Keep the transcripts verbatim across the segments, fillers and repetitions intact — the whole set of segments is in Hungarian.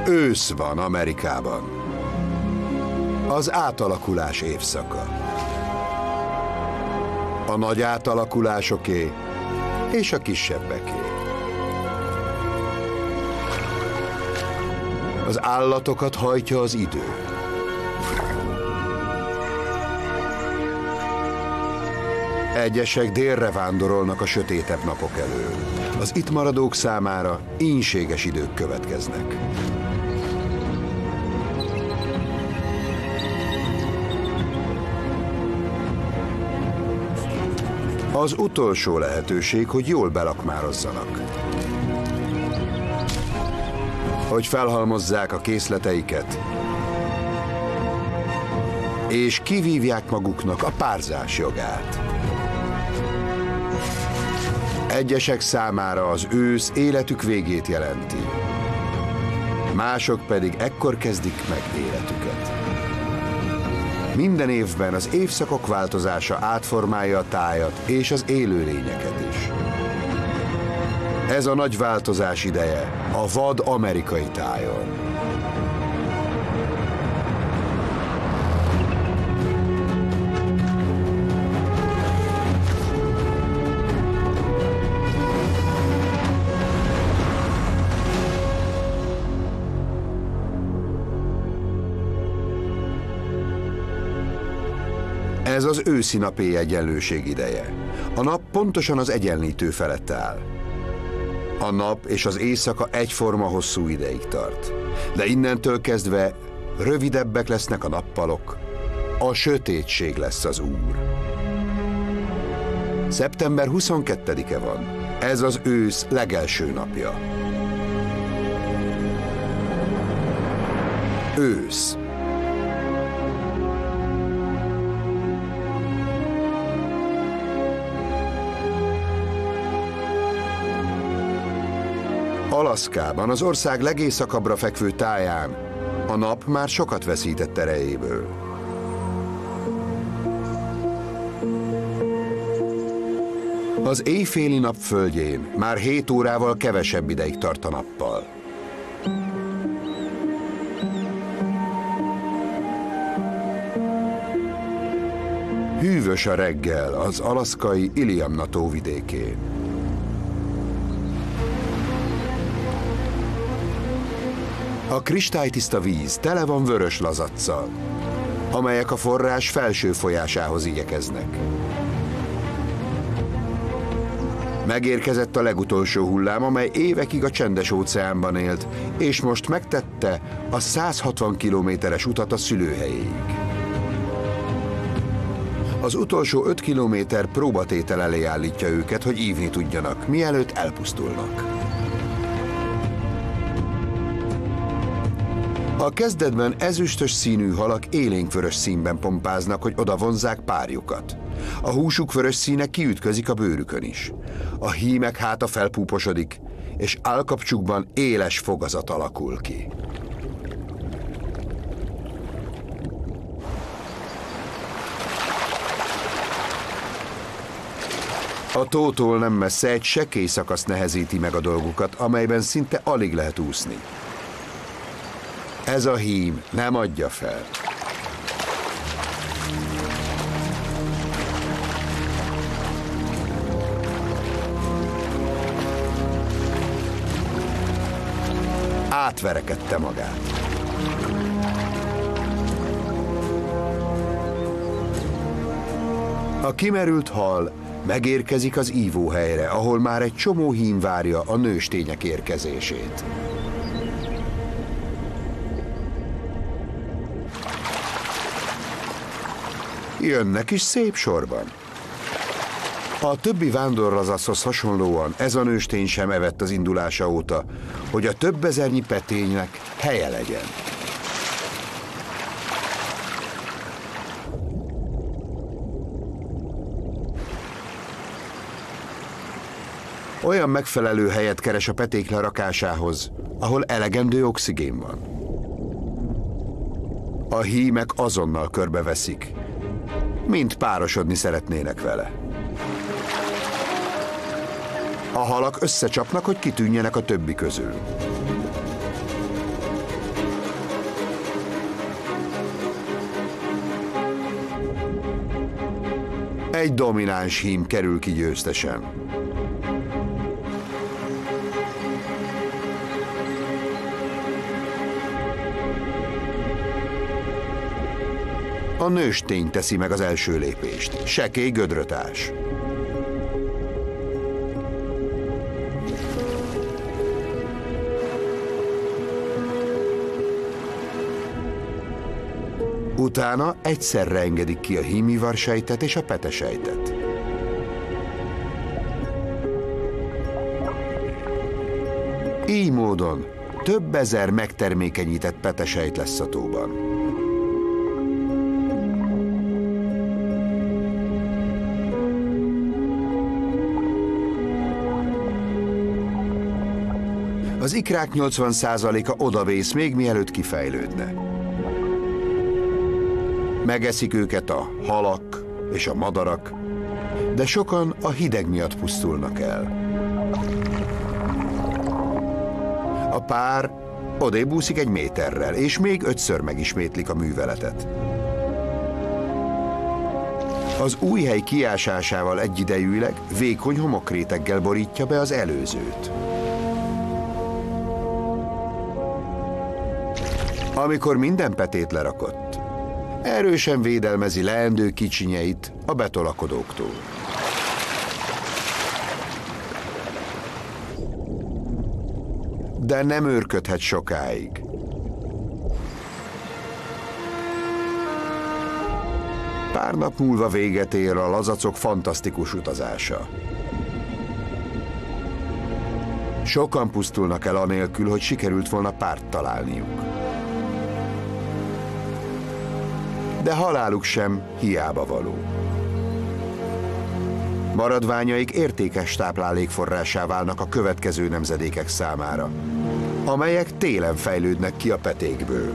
Ősz van Amerikában. Az átalakulás évszaka. A nagy átalakulásoké és a kisebbeké. Az állatokat hajtja az idő. Egyesek délre vándorolnak a sötétebb napok elől. Az itt maradók számára ínséges idők következnek. Az utolsó lehetőség, hogy jól belakmározzanak. Hogy felhalmozzák a készleteiket, és kivívják maguknak a párzás jogát. Egyesek számára az ősz életük végét jelenti, mások pedig ekkor kezdik meg életüket. Minden évben az évszakok változása átformálja a tájat és az élőlényeket is. Ez a nagy változás ideje a vad amerikai tájon. Ez az őszi napi egyenlőség ideje. A nap pontosan az egyenlítő felett áll. A nap és az éjszaka egyforma hosszú ideig tart. De innentől kezdve rövidebbek lesznek a nappalok. A sötétség lesz az úr. szeptember huszonkettedike van. Ez az ősz legelső napja. Ősz. Alaszkában, az ország legészakabbra fekvő táján a nap már sokat veszített erejéből. Az éjféli nap földjén már hét órával kevesebb ideig tart a nappal. Hűvös a reggel az alaszkai Iliamna tó vidékén. A kristálytiszta víz tele van vörös lazacccal, amelyek a forrás felső folyásához igyekeznek. Megérkezett a legutolsó hullám, amely évekig a Csendes-óceánban élt, és most megtette a száz hatvan kilométeres utat a szülőhelyéig. Az utolsó öt kilométer próbatétel elé állítja őket, hogy ívni tudjanak, mielőtt elpusztulnak. A kezdetben ezüstös színű halak élénkvörös színben pompáznak, hogy odavonzzák párjukat. A húsuk vörös színe kiütközik a bőrükön is. A hímek háta felpúposodik, és állkapcsukban éles fogazat alakul ki. A tótól nem messze egy sekély szakasz nehezíti meg a dolgukat, amelyben szinte alig lehet úszni. Ez a hím nem adja fel. Átverekedte magát. A kimerült hal megérkezik az ívóhelyre, ahol már egy csomó hím várja a nőstények érkezését. Jönnek is szép sorban. A többi vándorlazachoz hasonlóan ez a nőstény sem evett az indulása óta, hogy a több ezernyi peténynek helye legyen. Olyan megfelelő helyet keres a peték lerakásához, ahol elegendő oxigén van. A hímek azonnal körbeveszik, mint párosodni szeretnének vele. A halak összecsapnak, hogy kitűnjenek a többi közül. Egy domináns hím kerül ki győztesen. A nőstény teszi meg az első lépést. Sekély gödrötás. Utána egyszerre engedik ki a hímivarsejtet és a petesejtet. Így módon több ezer megtermékenyített petesejt lesz a tóban. Az ikrák nyolcvan százaléka odavész még mielőtt kifejlődne. Megeszik őket a halak és a madarak, de sokan a hideg miatt pusztulnak el. A pár odébb úszik egy méterrel, és még ötször megismétlik a műveletet. Az új hely kiásásával egyidejűleg vékony homokréteggel borítja be az előzőt. Amikor minden petét lerakott, erősen védelmezi leendő kicsinyeit a betolakodóktól. De nem őrködhet sokáig. Pár nap múlva véget ér a lazacok fantasztikus utazása. Sokan pusztulnak el anélkül, hogy sikerült volna párt találniuk. De haláluk sem hiába való. Maradványaik értékes táplálékforrássá válnak a következő nemzedékek számára, amelyek télen fejlődnek ki a petékből.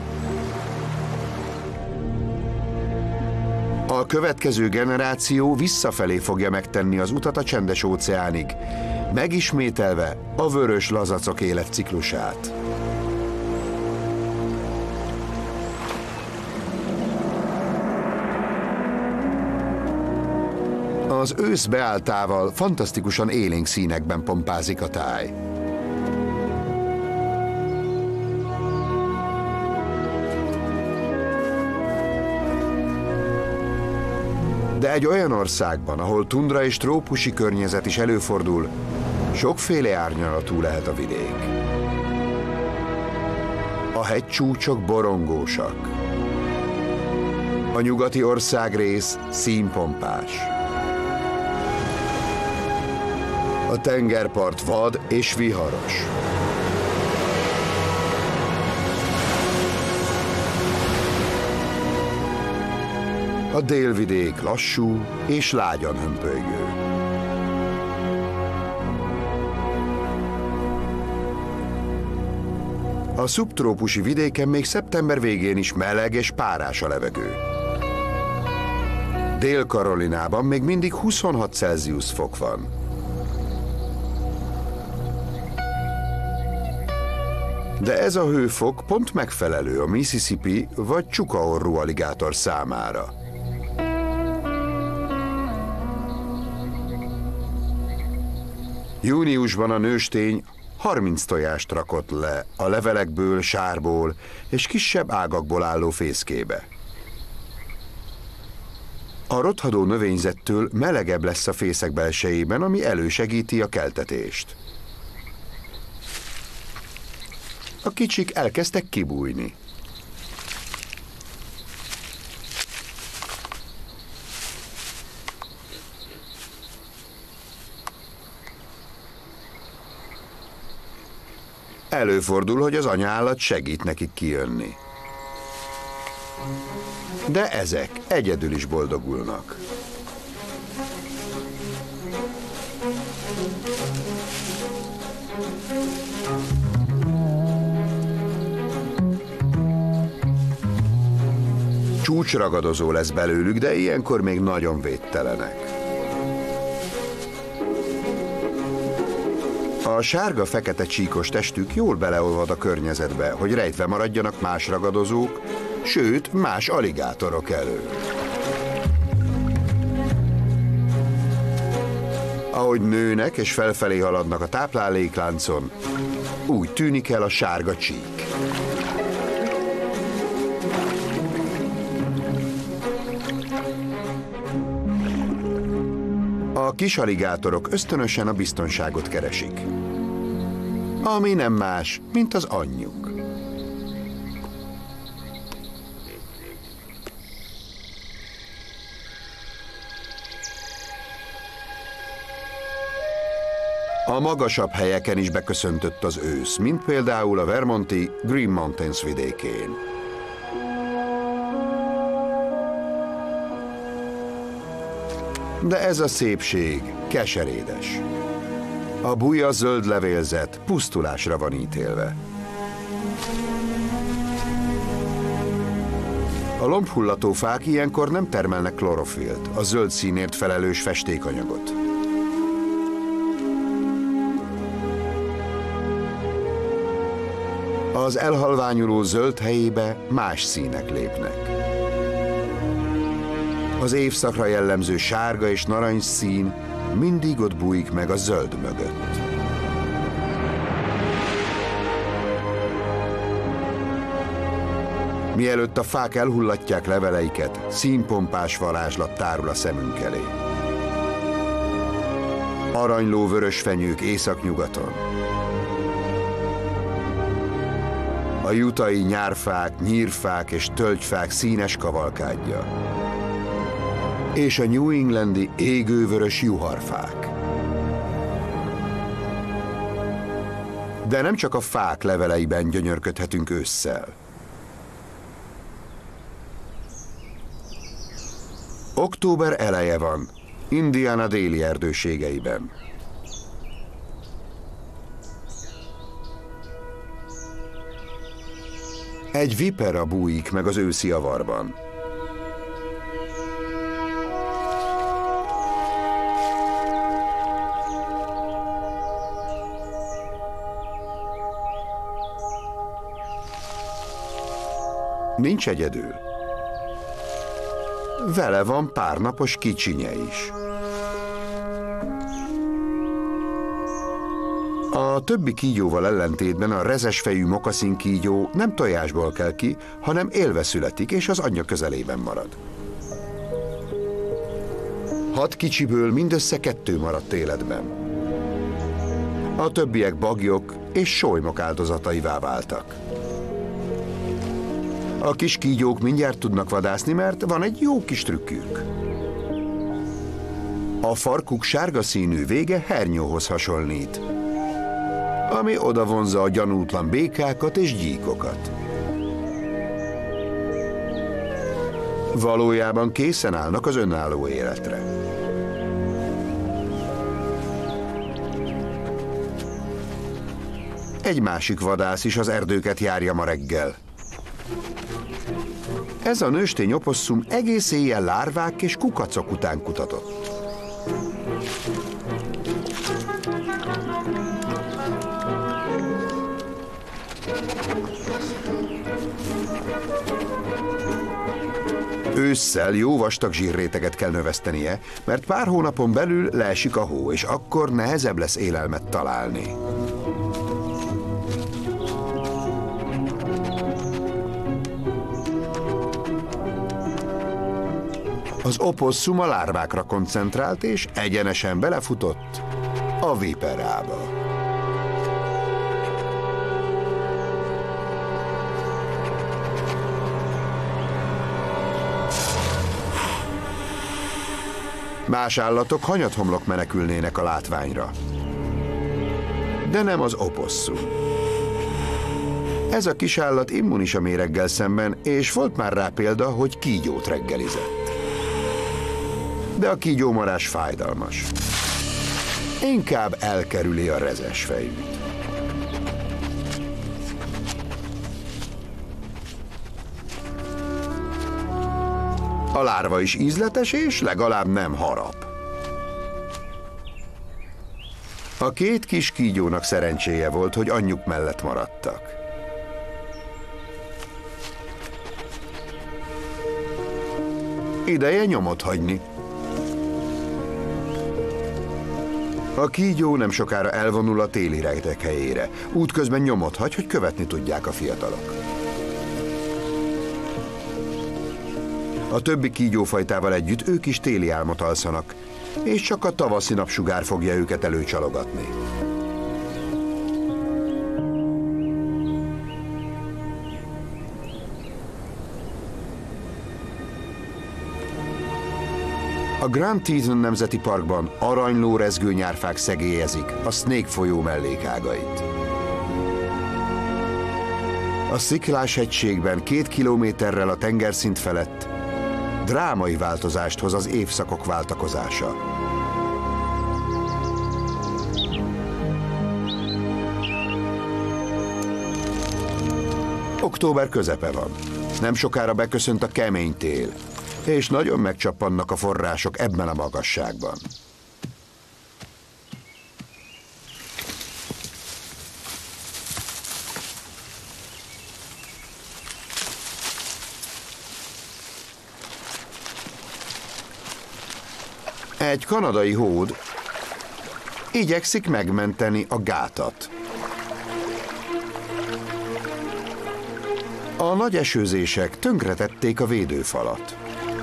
A következő generáció visszafelé fogja megtenni az utat a Csendes-óceánig, megismételve a vörös lazacok életciklusát. Az ősz beálltával fantasztikusan élénk színekben pompázik a táj. De egy olyan országban, ahol tundra és trópusi környezet is előfordul, sokféle árnyalatú lehet a vidék. A hegycsúcsok borongósak. A nyugati országrész színpompás. A tengerpart vad és viharos. A délvidék lassú és lágyan hömpölygő. A szubtrópusi vidéken még szeptember végén is meleg és párás a levegő. Dél-Karolinában még mindig huszonhat Celsius fok van. De ez a hőfok pont megfelelő a Mississippi vagy csukaorrú aligátor számára. Júniusban a nőstény harminc tojást rakott le a levelekből, sárból és kisebb ágakból álló fészkébe. A rothadó növényzettől melegebb lesz a fészek belsejében, ami elősegíti a keltetést. A kicsik elkezdtek kibújni. Előfordul, hogy az anyaállat segít nekik kijönni. De ezek egyedül is boldogulnak. Csúcsragadozó lesz belőlük, de ilyenkor még nagyon védtelenek. A sárga-fekete csíkos testük jól beleolvad a környezetbe, hogy rejtve maradjanak más ragadozók, sőt, más aligátorok elől. Ahogy nőnek és felfelé haladnak a táplálékláncon, úgy tűnik el a sárga csík. A kis aligátorok ösztönösen a biztonságot keresik, ami nem más, mint az anyjuk. A magasabb helyeken is beköszöntött az ősz, mint például a vermonti Green Mountains vidékén. De ez a szépség keserédes. A buja zöld levélzet pusztulásra van ítélve. A lombhullató fák ilyenkor nem termelnek klorofilt, a zöld színért felelős festékanyagot. Az elhalványuló zöld helyébe más színek lépnek. Az évszakra jellemző sárga és narancsszín mindig ott bújik meg a zöld mögött. Mielőtt a fák elhullatják leveleiket, színpompás varázslat tárul a szemünk elé. Aranyló vörös fenyők északnyugaton. A jutai nyárfák, nyírfák és tölgyfák színes kavalkádja. És a New Englandi égővörös juharfák. De nem csak a fák leveleiben gyönyörködhetünk ősszel. Október eleje van, Indiana déli erdőségeiben. Egy vipera bújik meg az őszi avarban. Nincs egyedül. Vele van pár napos kicsinye is. A többi kígyóval ellentétben a rezesfejű mokaszin kígyó nem tojásból kell ki, hanem élve születik, és az anyja közelében marad. Hat kicsiből mindössze kettő maradt életben. A többiek baglyok és solymok áldozataivá váltak. A kis kígyók mindjárt tudnak vadászni, mert van egy jó kis trükkük. A farkuk sárga színű vége hernyóhoz hasonlít, ami odavonza a gyanútlan békákat és gyíkokat. Valójában készen állnak az önálló életre. Egy másik vadász is az erdőket járja ma reggel. Ez a nőstény oposszum egész éjjel lárvák és kukacok után kutatott. Ősszel jó vastag zsírréteget kell növesztenie, mert pár hónapon belül leesik a hó, és akkor nehezebb lesz élelmet találni. Az oposszum a lárvákra koncentrált, és egyenesen belefutott a viperába. Más állatok hanyathomlok menekülnének a látványra. De nem az oposszum. Ez a kis állat immunis a méreggel szemben, és volt már rá példa, hogy kígyót reggelizett. De a kígyómarás fájdalmas. Inkább elkerüli a rezes fejűt. A lárva is ízletes, és legalább nem harap. A két kis kígyónak szerencséje volt, hogy anyjuk mellett maradtak. Ideje nyomot hagyni. A kígyó nem sokára elvonul a téli rejtek helyére. Útközben nyomot hagy, hogy követni tudják a fiatalok. A többi kígyófajtával együtt ők is téli álmot alszanak, és csak a tavaszi napsugár fogja őket előcsalogatni. A Grand Teton Nemzeti Parkban aranyló rezgő nyárfák szegélyezik a Snake folyó mellékágait. A Sziklás hegységben két kilométerrel a tengerszint felett drámai változást hoz az évszakok váltakozása. Október közepe van. Nem sokára beköszönt a kemény tél, és nagyon megcsappannak a források ebben a magasságban. Egy kanadai hód igyekszik megmenteni a gátat. A nagy esőzések tönkretették a védőfalat.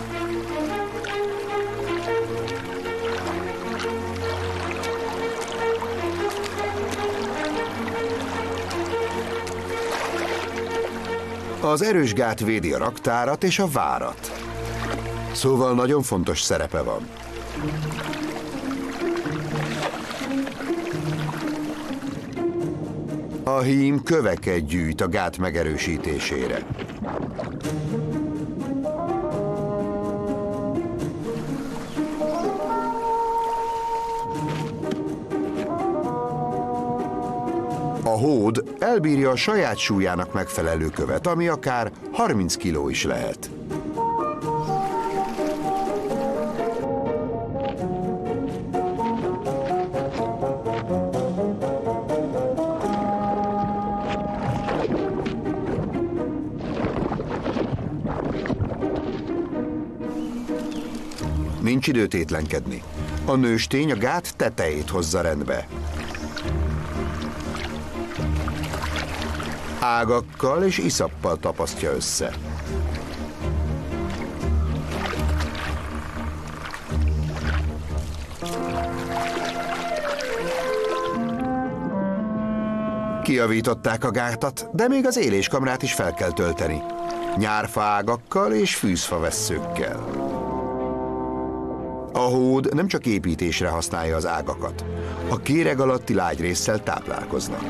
Az erős gát védi a raktárat és a várat. Szóval nagyon fontos szerepe van. A hím köveket gyűjt a gát megerősítésére. A hód elbírja a saját súlyának megfelelő követ, ami akár harminc kiló is lehet. Nincs idő tétlenkedni. A nőstény a gát tetejét hozza rendbe. Ágakkal és iszappal tapasztja össze. Kijavították a gátat, de még az éléskamrát is fel kell tölteni. Nyárfa ágakkal és fűzfa vesszőkkel. A hód nem csak építésre használja az ágakat. A kéreg alatti lágyrésszel táplálkoznak.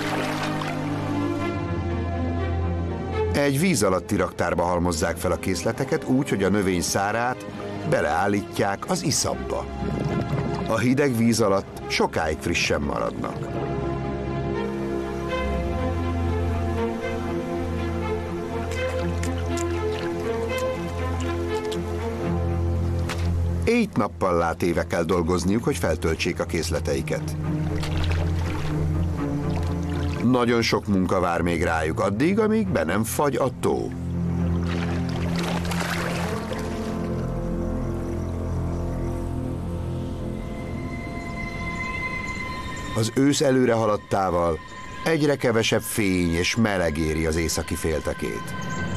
Egy víz alatti raktárba halmozzák fel a készleteket úgy, hogy a növény szárát beleállítják az iszapba. A hideg víz alatt sokáig frissen maradnak. Éjt-nappal látéve kell dolgozniuk, hogy feltöltsék a készleteiket. Nagyon sok munka vár még rájuk addig, amíg be nem fagy a tó. Az ősz előre haladtával egyre kevesebb fény és meleg éri az északi féltekét.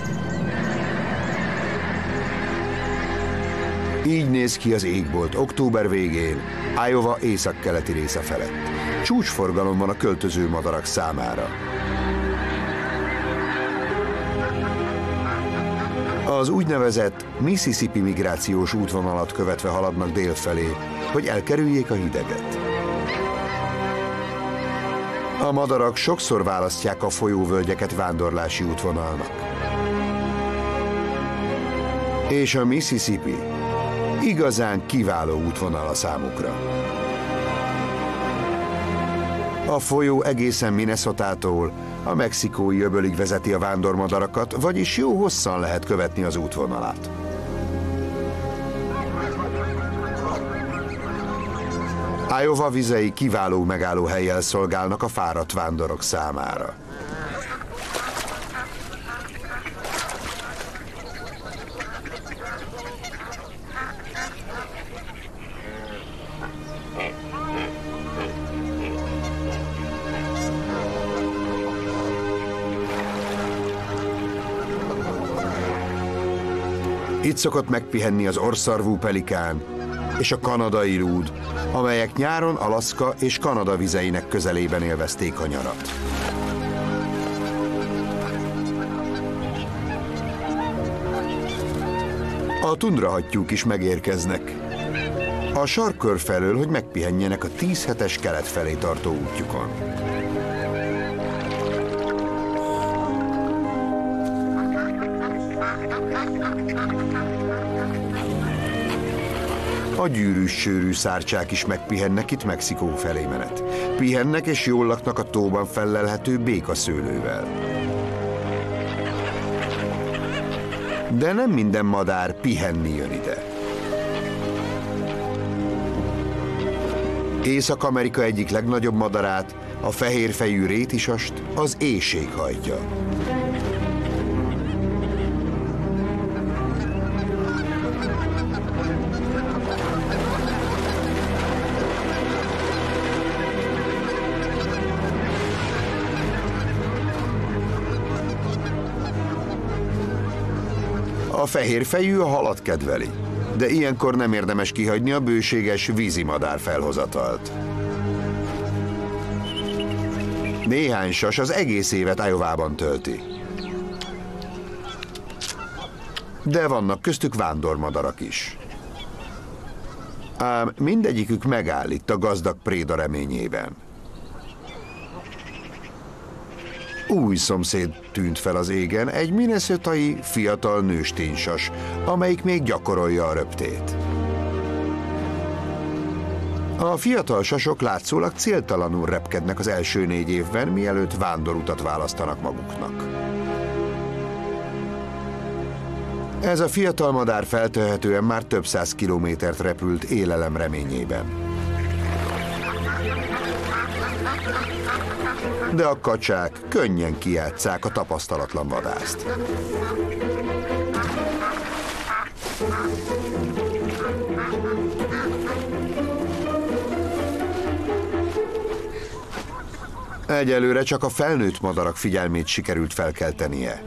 Így néz ki az égbolt október végén, Iowa északkeleti része felett. Csúcsforgalom van a költöző madarak számára. Az úgynevezett Mississippi migrációs útvonalat követve haladnak dél felé, hogy elkerüljék a hideget. A madarak sokszor választják a folyóvölgyeket vándorlási útvonalnak. És a Mississippi igazán kiváló útvonal a számukra. A folyó egészen Minnesotától a mexikói öbölig vezeti a vándormadarakat, vagyis jó hosszan lehet követni az útvonalát. Iowa vizei kiváló megállóhellyel szolgálnak a fáradt vándorok számára. Itt szokott megpihenni az orrszarvú pelikán és a kanadai lúd, amelyek nyáron Alaszka és Kanada vizeinek közelében élvezték a nyarat. A tundrahattyúk is megérkeznek a sarkkör felől, hogy megpihenjenek a tíz hetes kelet felé tartó útjukon. A gyűrűs-sőrű szárcsák is megpihennek itt Mexikó felé menet. Pihennek és jól laknak a tóban fellelhető békaszőlővel. De nem minden madár pihenni jön ide. Észak-Amerika egyik legnagyobb madarát, a fehérfejű rétisast, az éhség hajtja. A fehérfejű a halat kedveli, de ilyenkor nem érdemes kihagyni a bőséges vízimadár felhozatalt. Néhány sas az egész évet Iowában tölti. De vannak köztük vándormadarak is. Ám mindegyikük megáll itt a gazdag préda reményében. Új szomszéd tűnt fel az égen, egy minnesotai fiatal nősténysas, amelyik még gyakorolja a röptét. A fiatal sasok látszólag céltalanul repkednek az első négy évben, mielőtt vándorutat választanak maguknak. Ez a fiatal madár feltehetően már több száz kilométert repült élelem reményében. De a kacsák könnyen kijátsszák a tapasztalatlan vadászt. Egyelőre csak a felnőtt madarak figyelmét sikerült felkeltenie.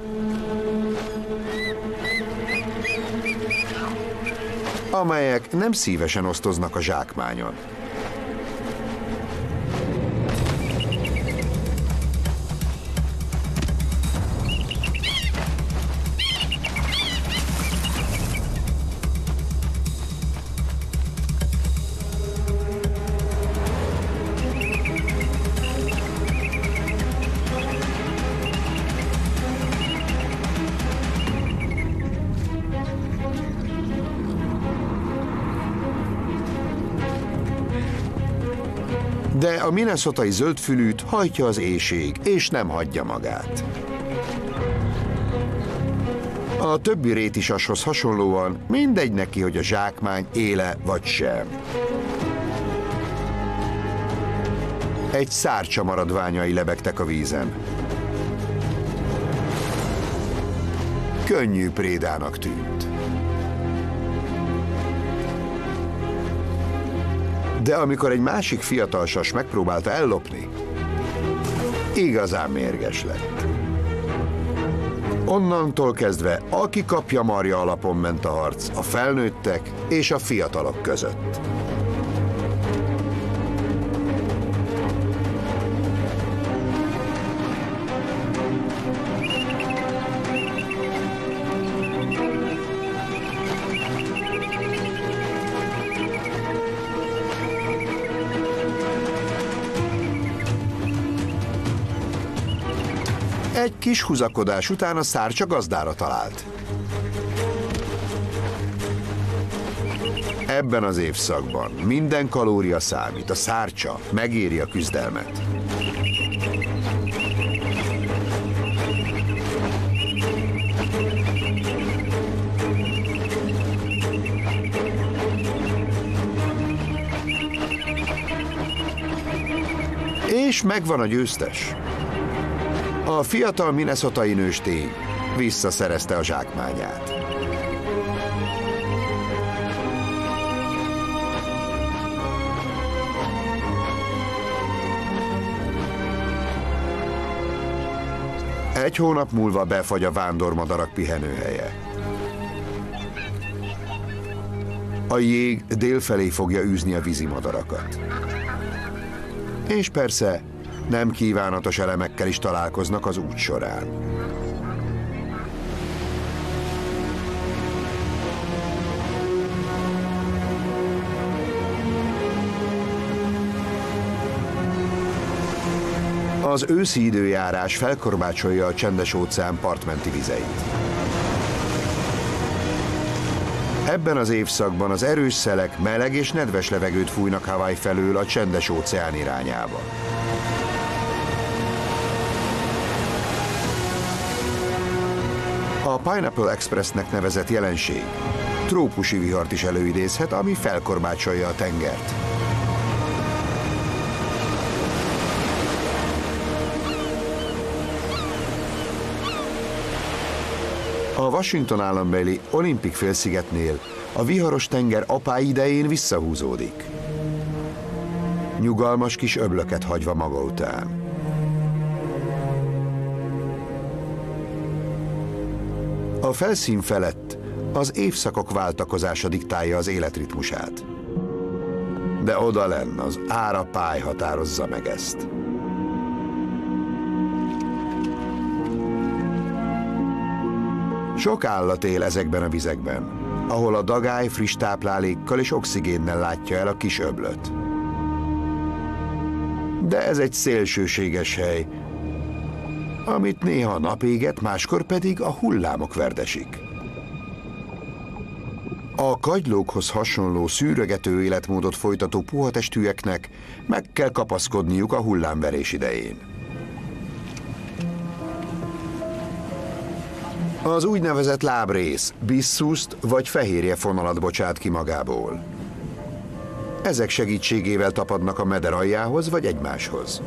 Amelyek nem szívesen osztoznak a zsákmányon. De a minnesotai zöldfülűt hajtja az éhség, és nem hagyja magát. A többi rétisashoz hasonlóan mindegy neki, hogy a zsákmány éle vagy sem. Egy szárcsa maradványai lebegtek a vízen. Könnyű prédának tűnt. De amikor egy másik fiatal sas megpróbálta ellopni, igazán mérges lett. Onnantól kezdve, aki kapja marja alapon ment a harc a felnőttek és a fiatalok között. Egy kis húzakodás után a szárcsa gazdára talált. Ebben az évszakban minden kalória számít, a szárcsa megéri a küzdelmet. És megvan a győztes. A fiatal minnesotai nőstény visszaszerezte a zsákmányát. Egy hónap múlva befagy a vándormadarak pihenőhelye. A jég délfelé fogja űzni a vízimadarakat. És persze nem kívánatos elemekkel is találkoznak az út során. Az őszi időjárás felkorbácsolja a Csendes-óceán partmenti vizeit. Ebben az évszakban az erős szelek meleg és nedves levegőt fújnak Hawaii felől a Csendes-óceán irányába. A Pineapple Expressnek nevezett jelenség trópusi vihart is előidézhet, ami felkorbácsolja a tengert. A Washington állambeli Olympic félszigetnél a viharos tenger apái idején visszahúzódik, nyugalmas kis öblöket hagyva maga után. A felszín felett az évszakok váltakozása diktálja az életritmusát. De odalenn az árapály határozza meg ezt. Sok állat él ezekben a vizekben, ahol a dagály friss táplálékkal és oxigénnel látja el a kis öblöt. De ez egy szélsőséges hely, amit néha a nap éget, máskor pedig a hullámok verdesik. A kagylókhoz hasonló szűrögető életmódot folytató puhatestűeknek meg kell kapaszkodniuk a hullámverés idején. Az úgynevezett lábrész bisszuszt vagy fehérje fonalat bocsát ki magából. Ezek segítségével tapadnak a meder aljához vagy egymáshoz.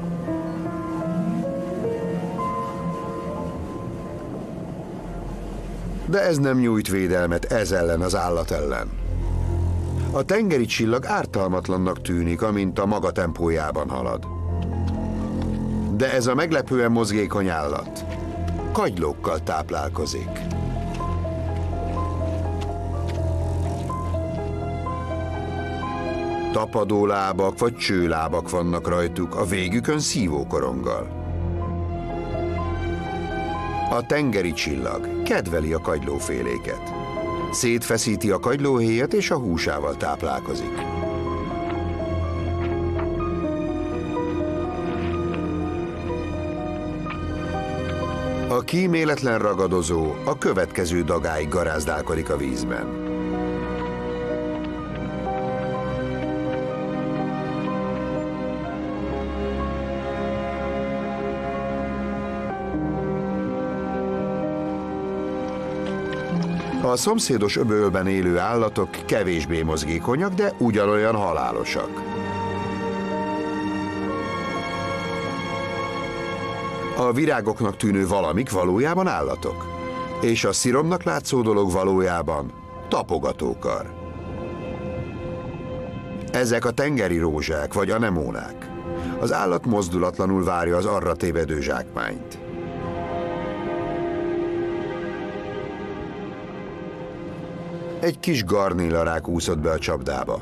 De ez nem nyújt védelmet ez ellen az állat ellen. A tengeri csillag ártalmatlannak tűnik, amint a maga tempójában halad. De ez a meglepően mozgékony állat kagylókkal táplálkozik. Tapadólábak vagy csőlábak vannak rajtuk, a végükön szívókoronggal. A tengeri csillag kedveli a kagylóféléket. Szétfeszíti a kagylóhéjat és a húsával táplálkozik. A kíméletlen ragadozó a következő dagáig garázdálkodik a vízben. A szomszédos öbölben élő állatok kevésbé mozgékonyak, de ugyanolyan halálosak. A virágoknak tűnő valamik valójában állatok, és a sziromnak látszó dolog valójában tapogatókar. Ezek a tengeri rózsák vagy anemónák. Az állat mozdulatlanul várja az arra tévedő zsákmányt. Egy kis garnélarák úszott be a csapdába.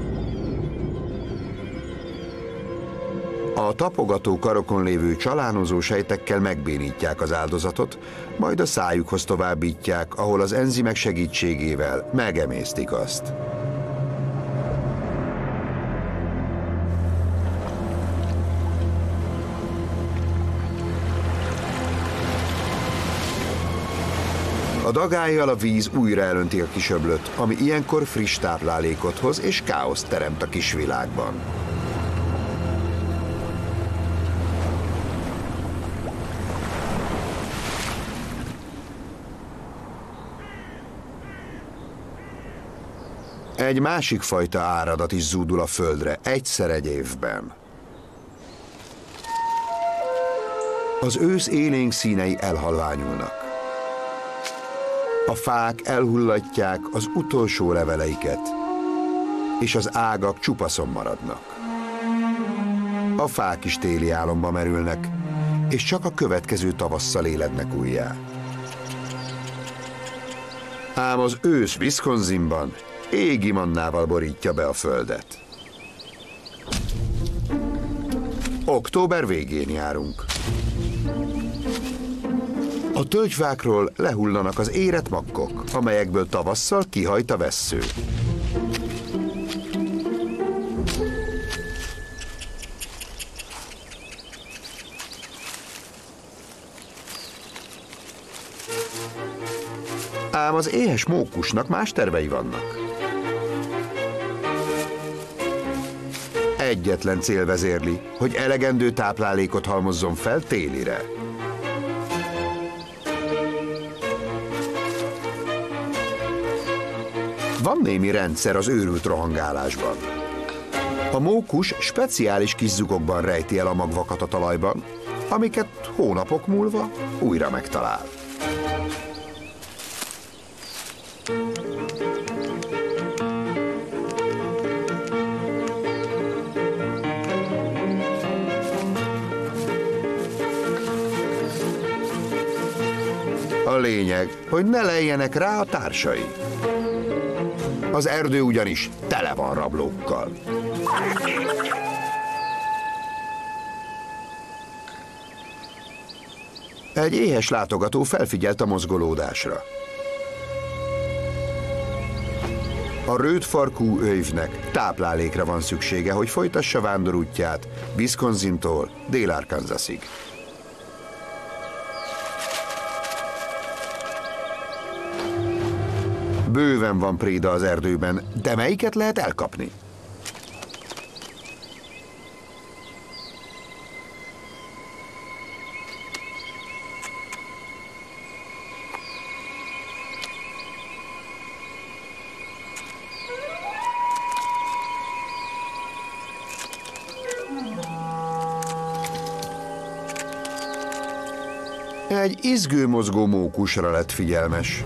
A tapogató karokon lévő csalánozó sejtekkel megbénítják az áldozatot, majd a szájukhoz továbbítják, ahol az enzimek segítségével megemésztik azt. A dagályjal a víz újra elönti a kis öblöt, ami ilyenkor friss táplálékot hoz és káoszt teremt a kis világban. Egy másik fajta áradat is zúdul a földre, egyszer egy évben. Az ősz élénk színei elhalványulnak. A fák elhullatják az utolsó leveleiket, és az ágak csupaszon maradnak. A fák is téli álomba merülnek, és csak a következő tavasszal élednek újjá. Ám az ősz Wisconsinban égi mannával borítja be a földet. Október végén járunk. A tölgyfákról lehullanak az érett makkok, amelyekből tavasszal kihajt a vessző. Ám az éhes mókusnak más tervei vannak. Egyetlen cél vezérli, hogy elegendő táplálékot halmozzon fel télire. Van némi rendszer az őrült rohangálásban. A mókus speciális kis zugokban rejti el a magvakat a talajban, amiket hónapok múlva újra megtalál. A lényeg, hogy ne lejjenek rá a társai. Az erdő ugyanis tele van rablókkal. Egy éhes látogató felfigyelt a mozgolódásra. A rövidfarkú őjvnek táplálékra van szüksége, hogy folytassa vándorútját Wisconsintól Dél-Arkansasig. Bőven van préda az erdőben, de melyiket lehet elkapni? Egy izgőmozgó mókusra lett figyelmes.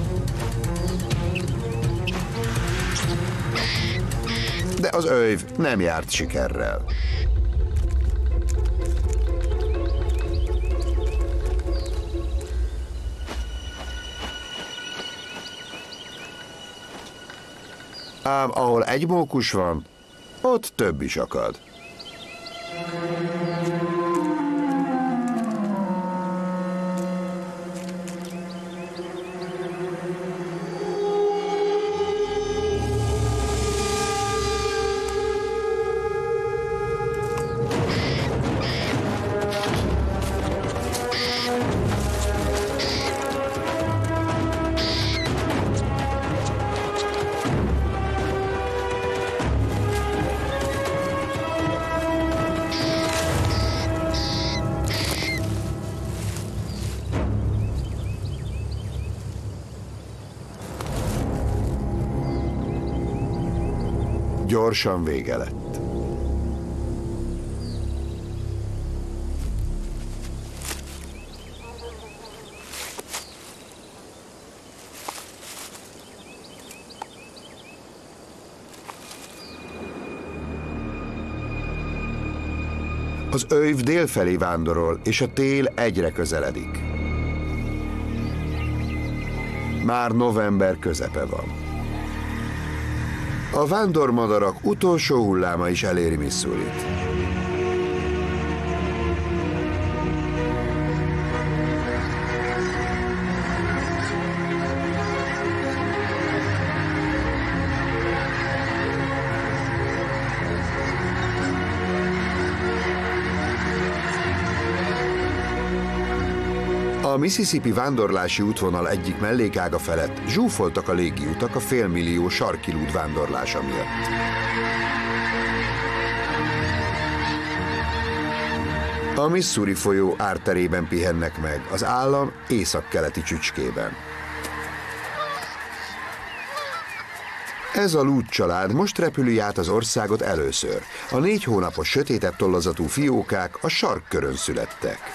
De az őjv nem járt sikerrel. Ám ahol egy mókus van, ott több is akad. Gyorsan vége lett. Az őjv délfelé vándorol, és a tél egyre közeledik. Már november közepe van. A vándormadarak utolsó hulláma is eléri Missourit. A Mississippi vándorlási útvonal egyik mellékága felett zsúfoltak a légiutak a félmillió sarki lúd vándorlása miatt. A Missouri folyó árterében pihennek meg, az állam északkeleti csücskében. Ez a lúd család most repüli át az országot először. A négy hónapos sötétebb tollazatú fiókák a sarkkörön születtek.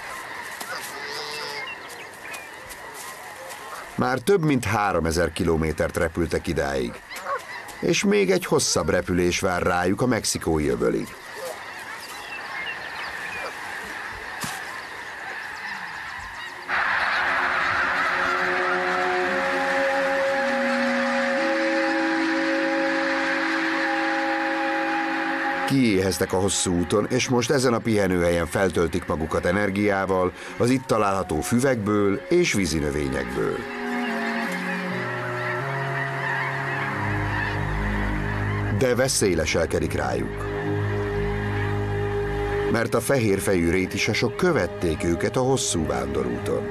Már több mint háromezer kilométert repültek idáig, és még egy hosszabb repülés vár rájuk a mexikói öbölig. Kiéheztek a hosszú úton, és most ezen a pihenőhelyen feltöltik magukat energiával az itt található füvekből és vízinövényekből. De veszély leselkedik rájuk, mert a fehérfejű rétisasok követték őket a hosszú vándorúton.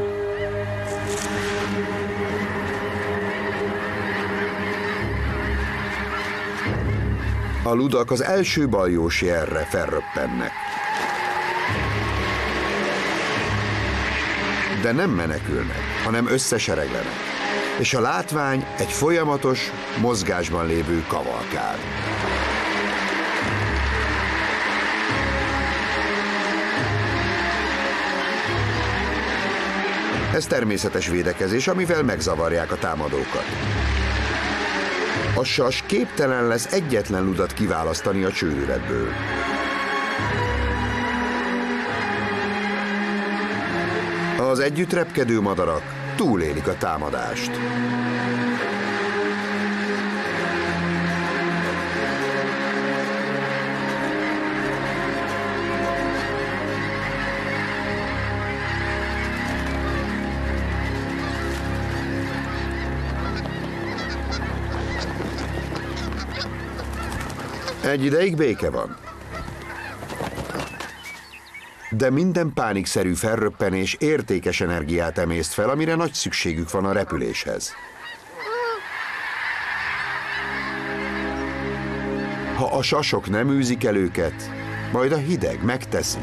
A ludak az első baljós jelre felröppennek. De nem menekülnek, hanem összesereglenek. És a látvány egy folyamatos, mozgásban lévő kavalkád. Ez természetes védekezés, amivel megzavarják a támadókat. A sas képtelen lesz egyetlen ludat kiválasztani a csőületből. Az együtt repkedő madarak túlélik a támadást. Egy ideig béke van. De minden pánikszerű felröppenés értékes energiát emészt fel, amire nagy szükségük van a repüléshez. Ha a sasok nem űzik el őket, majd a hideg megteszi.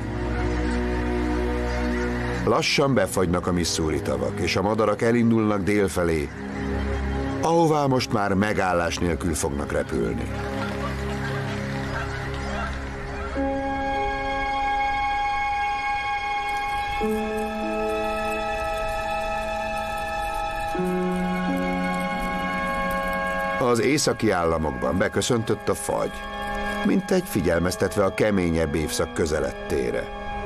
Lassan befagynak a Missouri tavak, és a madarak elindulnak délfelé, ahová most már megállás nélkül fognak repülni. Az északi államokban beköszöntött a fagy, mintegy figyelmeztetve a keményebb évszak közelettére.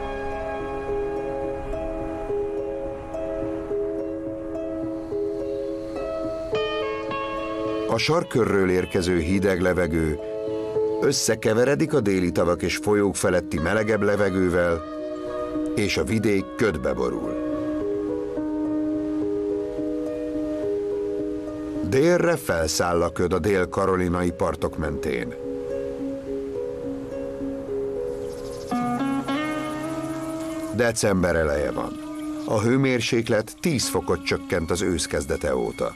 A sarkkörről érkező hideg levegő összekeveredik a déli tavak és folyók feletti melegebb levegővel, és a vidék ködbe borul. Délre felszáll a köd a dél-karolinai partok mentén. December eleje van. A hőmérséklet tíz fokot csökkent az ősz kezdete óta.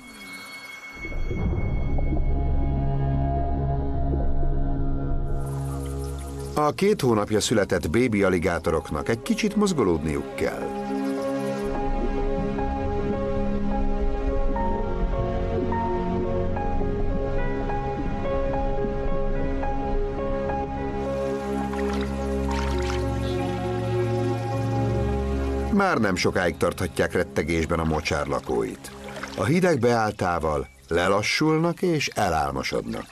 A két hónapja született bébi aligátoroknak egy kicsit mozgolódniuk kell. Már nem sokáig tarthatják rettegésben a mocsár lakóit. A hideg beálltával lelassulnak és elálmosodnak.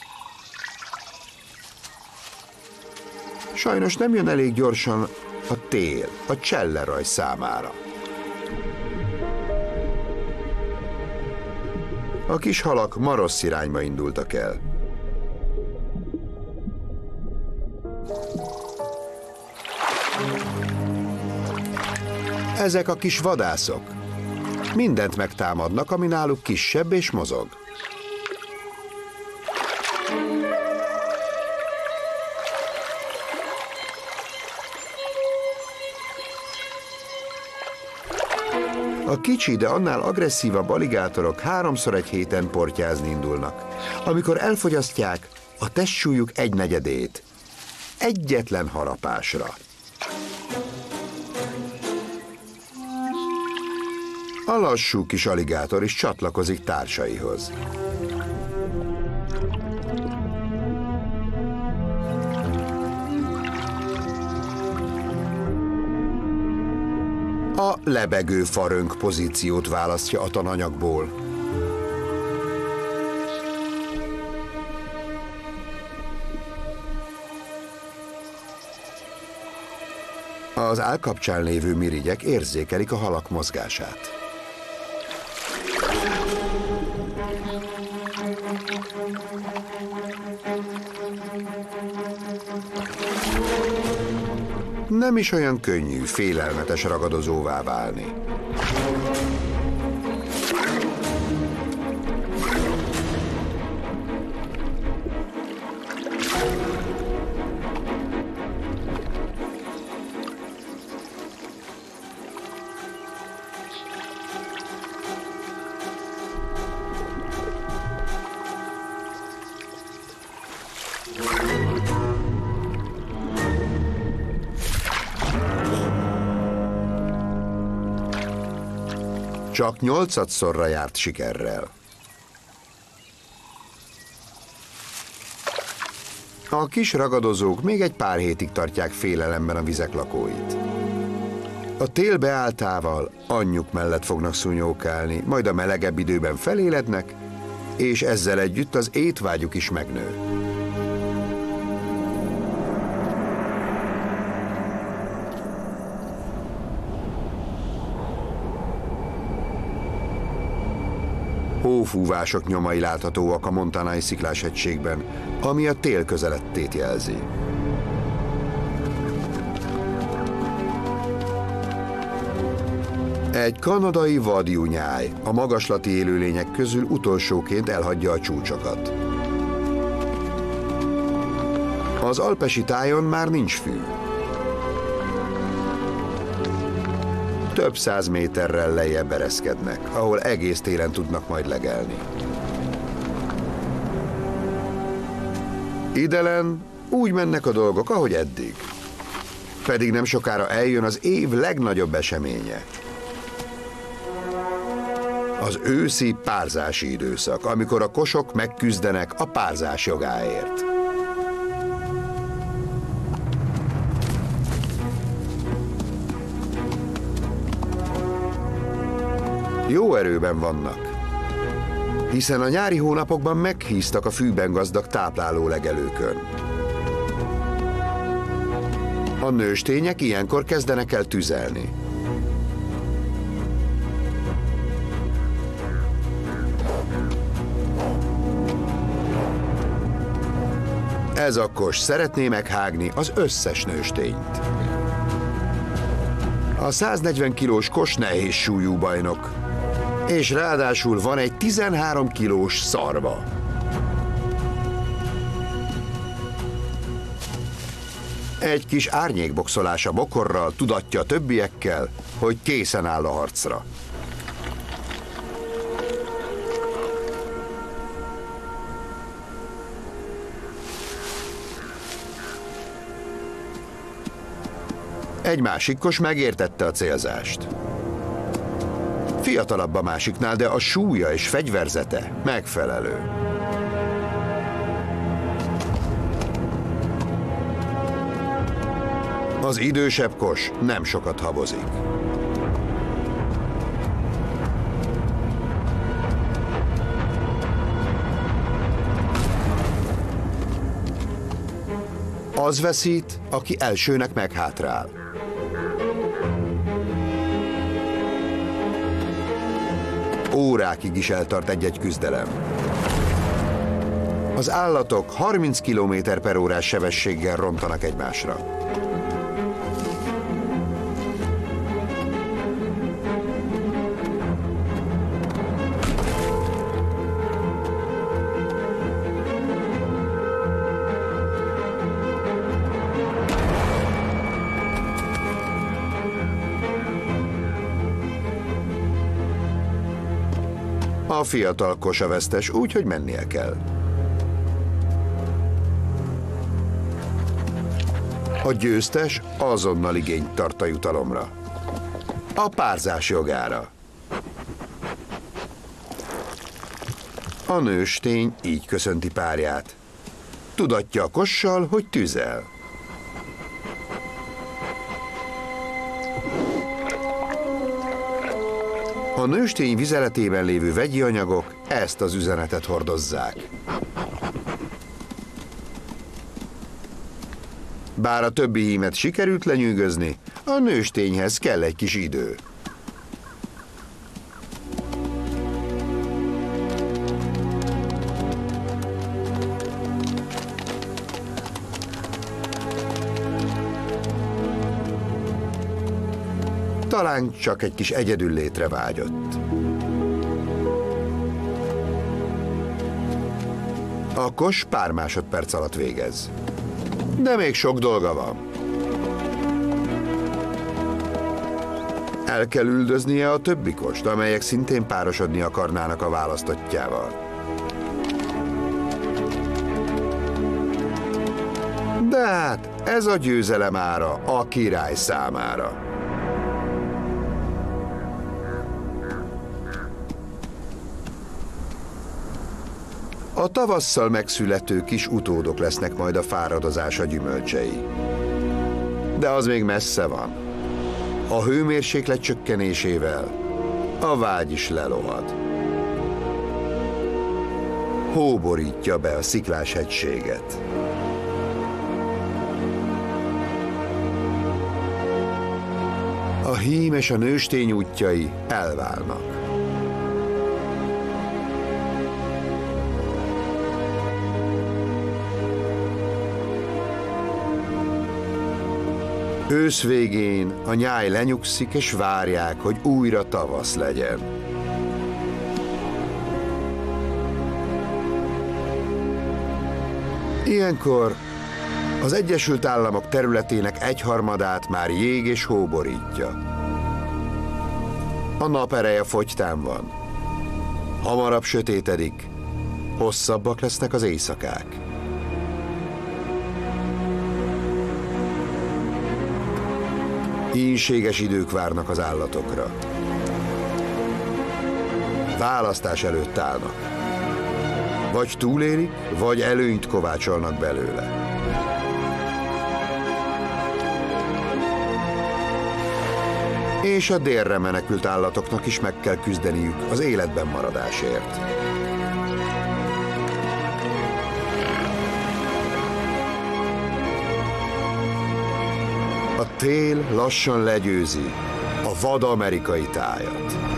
Sajnos nem jön elég gyorsan a tél, a cselleraj számára. A kis halak ma rossz irányba indultak el. Ezek a kis vadászok mindent megtámadnak, ami náluk kisebb és mozog. A kicsi, de annál agresszívabb aligátorok háromszor egy héten portyázni indulnak, amikor elfogyasztják a testsúlyuk egynegyedét egyetlen harapásra. A lassú kis aligátor is csatlakozik társaihoz. A lebegő farönk pozíciót választja a tananyagból. Az állkapcsán lévő mirigyek érzékelik a halak mozgását. Nem is olyan könnyű, félelmetes ragadozóvá válni. Csak nyolcadszorra járt sikerrel. A kis ragadozók még egy pár hétig tartják félelemben a vizek lakóit. A tél beálltával anyjuk mellett fognak szúnyókálni, majd a melegebb időben felélednek, és ezzel együtt az étvágyuk is megnő. Hófúvások nyomai láthatóak a montanai szikláshegységben, ami a tél közelettét jelzi. Egy kanadai vadjúnyáj a magaslati élőlények közül utolsóként elhagyja a csúcsokat. Az alpesi tájon már nincs fű. Több száz méterrel lejjebb ereszkednek, ahol egész télen tudnak majd legelni. Idelen úgy mennek a dolgok, ahogy eddig. Pedig nem sokára eljön az év legnagyobb eseménye. Az őszi párzási időszak, amikor a kosok megküzdenek a párzás jogáért. Jó erőben vannak, hiszen a nyári hónapokban meghíztak a fűben gazdag tápláló legelőkön. A nőstények ilyenkor kezdenek el tüzelni. Ez a kos szeretné meghágni az összes nőstényt. A száznegyven kilós kos nehéz súlyú bajnok, és ráadásul van egy tizenhárom kilós szarva. Egy kis árnyékboxolás a bokorral tudatja a többiekkel, hogy készen áll a harcra. Egy másik kos megértette a célzást. Fiatalabb a másiknál, de a súlya és fegyverzete megfelelő. Az idősebb kos nem sokat habozik. Az veszít, aki elsőnek meghátrál. Órákig is eltart egy-egy küzdelem. Az állatok harminc kilométer per órás sebességgel rontanak egymásra. A fiatal kos a vesztes, úgy, hogy mennie kell. A győztes azonnal igényt tart a jutalomra. A párzás jogára. A nőstény így köszönti párját. Tudatja a kossal, hogy tüzel. A nőstény vizeletében lévő vegyi anyagok ezt az üzenetet hordozzák. Bár a többi hímet sikerült lenyűgözni, a nőstényhez kell egy kis idő. Talán csak egy kis egyedül létre vágyott. A kos pár másodperc alatt végez. De még sok dolga van. El kell üldöznie a többi kost, amelyek szintén párosodni akarnának a választottjával. De hát ez a győzelem ára a király számára. A tavasszal megszülető kis utódok lesznek majd a fáradozása gyümölcsei. De az még messze van. A hőmérséklet csökkenésével a vágy is lelohad. Hó borítja be a sziklás hegységet. A hím és a nőstény útjai elválnak. Ősz végén a nyáj lenyugszik, és várják, hogy újra tavasz legyen. Ilyenkor az Egyesült Államok területének egyharmadát már jég és hó borítja. A nap ereje fogytán van. Hamarabb sötétedik, hosszabbak lesznek az éjszakák. Ínséges idők várnak az állatokra. Választás előtt állnak. Vagy túlélik, vagy előnyt kovácsolnak belőle. És a délre menekült állatoknak is meg kell küzdeniük az életben maradásért. A tél lassan legyőzi a vad amerikai tájat.